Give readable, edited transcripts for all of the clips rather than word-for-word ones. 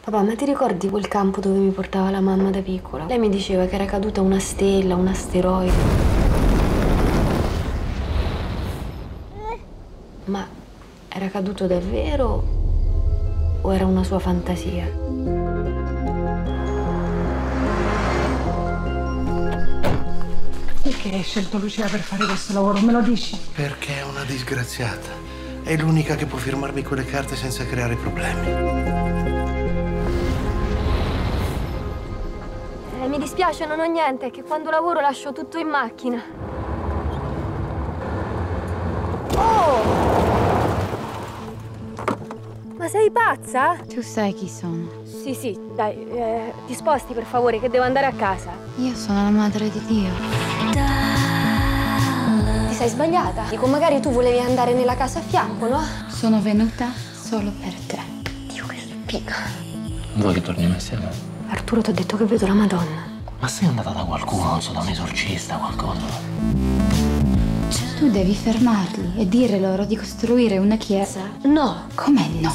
Papà, ma ti ricordi quel campo dove mi portava la mamma da piccola? Lei mi diceva che era caduta una stella, un asteroide. Ma era caduto davvero o era una sua fantasia? Perché hai scelto Lucia per fare questo lavoro? Me lo dici? Perché è una disgraziata. È l'unica che può firmarmi quelle carte senza creare problemi. Mi dispiace, non ho niente, è che quando lavoro lascio tutto in macchina. Oh! Ma sei pazza? Tu sai chi sono? Sì, dai, ti sposti per favore, che devo andare a casa. Io sono la madre di Dio. Ti sei sbagliata? Dico, magari tu volevi andare nella casa a fianco, no? Sono venuta solo per te. Dio, che spiga. Vuoi che torniamo insieme? Arturo, ti ho detto che vedo la Madonna. Ma sei andata da qualcuno, non so, da un esorcista, qualcosa? Tu devi fermarli e dire loro di costruire una chiesa. No. Come no?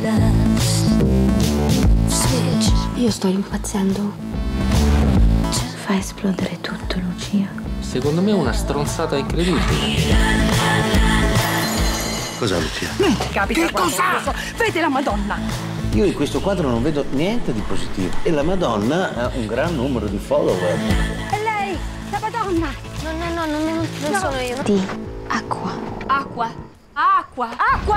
Io sto impazzendo. Fai esplodere tutto, Lucia. Secondo me è una stronzata incredibile. Cos'è, Lucia? Capita che cosa? Vede la Madonna! Io in questo quadro non vedo niente di positivo. E la Madonna ha un gran numero di follower. È lei! La Madonna! No, non sono io. Di acqua. Acqua. Acqua. Acqua!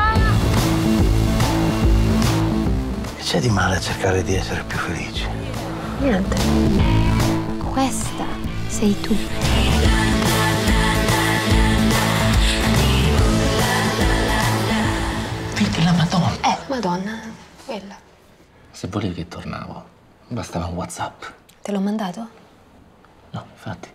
Che c'è di male a cercare di essere più felici? Niente. Questa sei tu. Vedi la Madonna? Madonna, quella. Se volevi che tornavo, bastava un WhatsApp. Te l'ho mandato? No, infatti.